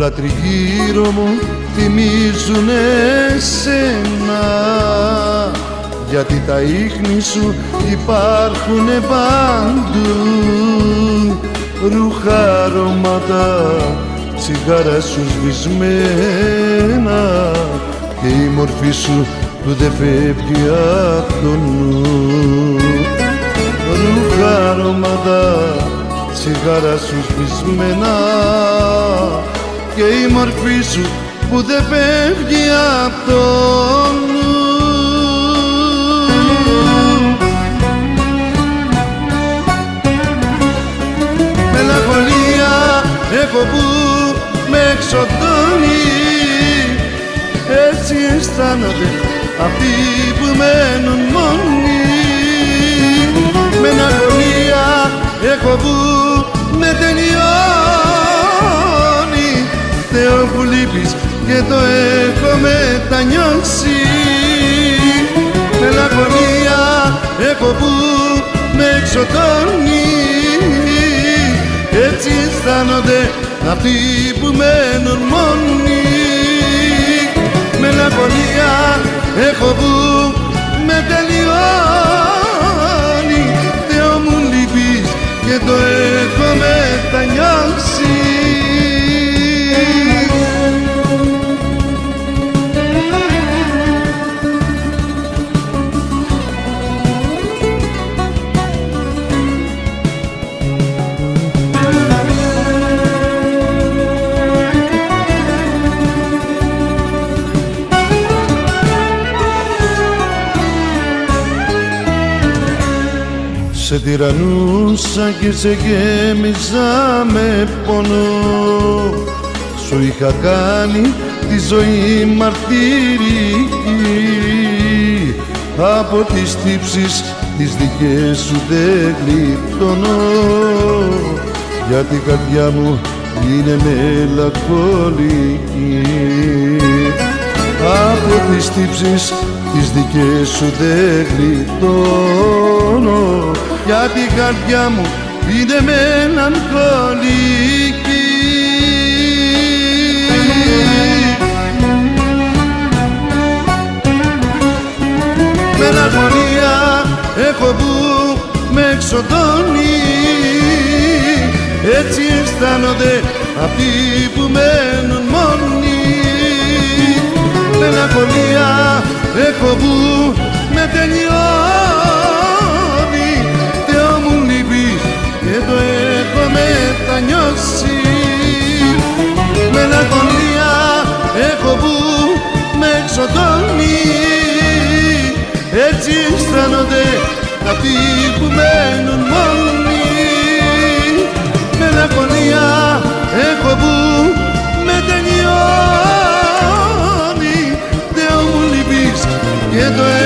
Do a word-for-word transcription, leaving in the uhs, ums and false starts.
Όλα τριγύρω μου θυμίζουνε σένα, γιατί τα ίχνη σου υπάρχουνε παντού. Ρούχα, αρώματα, τσιγάρα σου σβησμένα και η μορφή σου που δεν φεύγει απ' το νου. Ρούχα, αρώματα, τσιγάρα σου σβησμένα και η μορφή σου που δεν φεύγει απ' το νου. Μελαγχολία έχω που με εξοντώνει, έτσι αισθάνονται αυτοί που μένουν μόνοι. Μελαγχολία έχω που με τελειώνει, Θεό που λείπεις και το έχω μετανιώσει. Μελαγχολία έχω που με εξοντώνει, έτσι αισθάνονται αυτοί που μένουν μόνοι. Μελαγχολία έχω που με τελειώνει, Θεό μου λείπεις και το έχω μετανιώσει. Σε τυραννούσα και σε γέμιζα με πόνο, σου είχα κάνει τη ζωή μαρτυρική, από τις τύψεις τις δικές σου δεν γλιτώνω, γιατί η καρδιά μου είναι μελαγχολική. Από τις τύψεις τις δικές σου δεν γλιτώνω, γιατί η καρδιά μου είναι μελαγχολική. Μελαγχολία έχω που με εξοντώνει, έτσι αισθάνονται αυτοί που μένουν μόνοι. Μελαγχολία έχω που με τελειώνει, Θεό μου λείπεις και το έχω μετανιώσει. Μελαγχολία έχω που με εξοντώνει, έτσι αισθάνονται αυτοί που μένουν μόνοι. Μελαγχολία έχω που με τελειώνει, Θεό μου λείπεις και το